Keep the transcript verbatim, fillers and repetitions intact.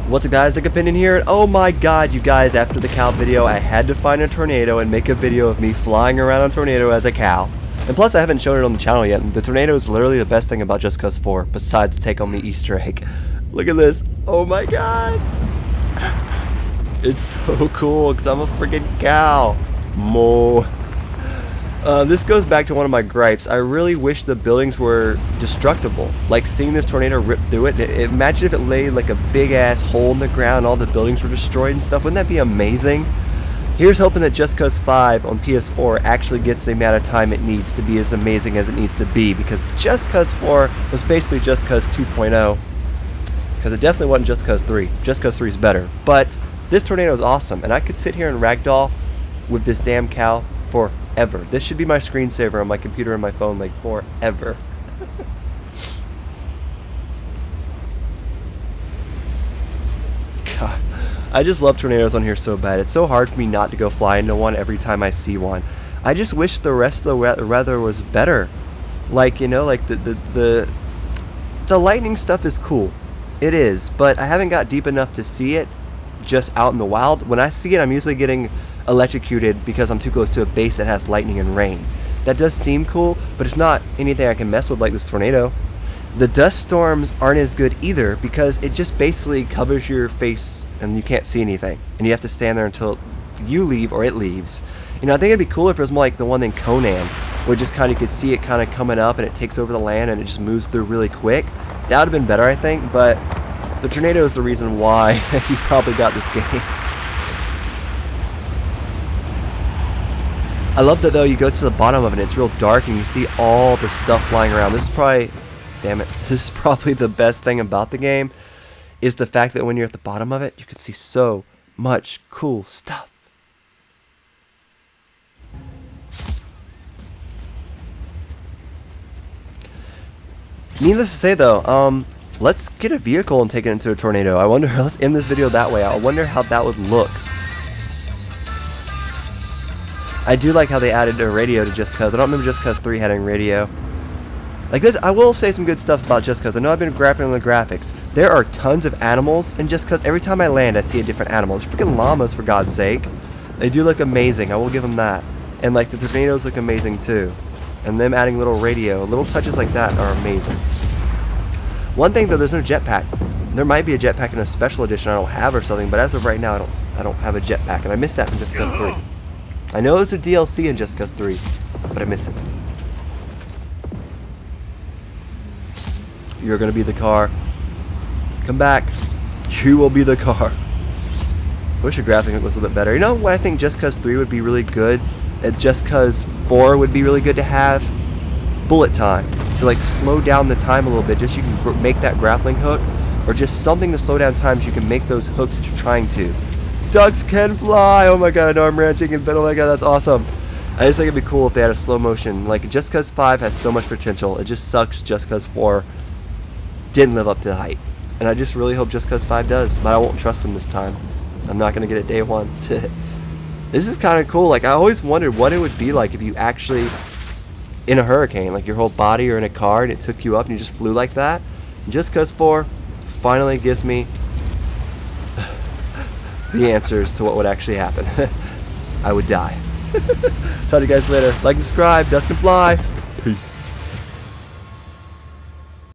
What's up guys, Nick Opinion here, and oh my god you guys, after the cow video I had to find a tornado and make a video of me flying around on a tornado as a cow. And plus I haven't shown it on the channel yet, and the tornado is literally the best thing about Just Cause four, besides the Take On Me Easter egg. Look at this, oh my god. It's so cool, because I'm a freaking cow. Moo. Uh, this goes back to one of my gripes. I really wish the buildings were destructible. Like seeing this tornado rip through it. it, it imagine if it laid like a big ass hole in the ground, all the buildings were destroyed and stuff. Wouldn't that be amazing? Here's hoping that Just Cause five on P S four actually gets the amount of time it needs to be as amazing as it needs to be. Because Just Cause four was basically Just Cause two point oh. Because it definitely wasn't Just Cause three. Just Cause three is better. But this tornado is awesome. And I could sit here and ragdoll with this damn cow for ever. This should be my screensaver on my computer and my phone, like forever. God, I just love tornadoes on here so bad. It's so hard for me not to go fly into one every time I see one. I just wish the rest of the weather was better. Like, you know, like the, the, the, the lightning stuff is cool. It is, but I haven't got deep enough to see it just out in the wild. When I see it, I'm usually getting electrocuted because I'm too close to a base that has lightning and rain. That does seem cool, but it's not anything I can mess with like this tornado. The dust storms aren't as good either because it just basically covers your face and you can't see anything. And you have to stand there until you leave or it leaves. You know, I think it'd be cool if it was more like the one in Conan, where just kind of you could see it kind of coming up and it takes over the land and it just moves through really quick. That would have been better, I think, but the tornado is the reason why you probably got this game. I love that though, you go to the bottom of it and it's real dark and you see all the stuff flying around. This is probably, damn it, this is probably the best thing about the game, is the fact that when you're at the bottom of it, you can see so much cool stuff. Needless to say though, um, let's get a vehicle and take it into a tornado. I wonder, let's end this video that way. I wonder how that would look. I do like how they added a radio to Just Cause. I don't remember Just Cause three having radio. Like this, I will say some good stuff about Just Cause. I know I've been grappling with the graphics. There are tons of animals in Just Cause. Every time I land, I see a different animal. It's freaking llamas, for God's sake. They do look amazing. I will give them that. And like the tornadoes look amazing too. And them adding little radio, little touches like that are amazing. One thing though, there's no jetpack. There might be a jetpack in a special edition I don't have or something, but as of right now, I don't. I don't have a jetpack, and I missed that from Just Cause three. I know it's a D L C in Just Cause three, but I miss it. You're gonna be the car. Come back. You will be the car. I wish the graphic was a little bit better. You know what I think Just Cause three would be really good? And Just Cause four would be really good to have? Bullet time. To like slow down the time a little bit, just so you can make that grappling hook, or just something to slow down time so you can make those hooks that you're trying to. Ducks can fly! Oh my god, I know I'm ranting, but oh my god, that's awesome. I just think it'd be cool if they had a slow motion. Like, Just Cause five has so much potential. It just sucks Just Cause four didn't live up to the hype. And I just really hope Just Cause five does, but I won't trust them this time. I'm not going to get it day one. This is kind of cool. Like, I always wondered what it would be like if you actually, in a hurricane, like your whole body or in a car and it took you up and you just flew like that. And Just Cause four finally gives me the answers to what would actually happen. I would die. Talk to you guys later. Like and subscribe. Dust can fly. Peace.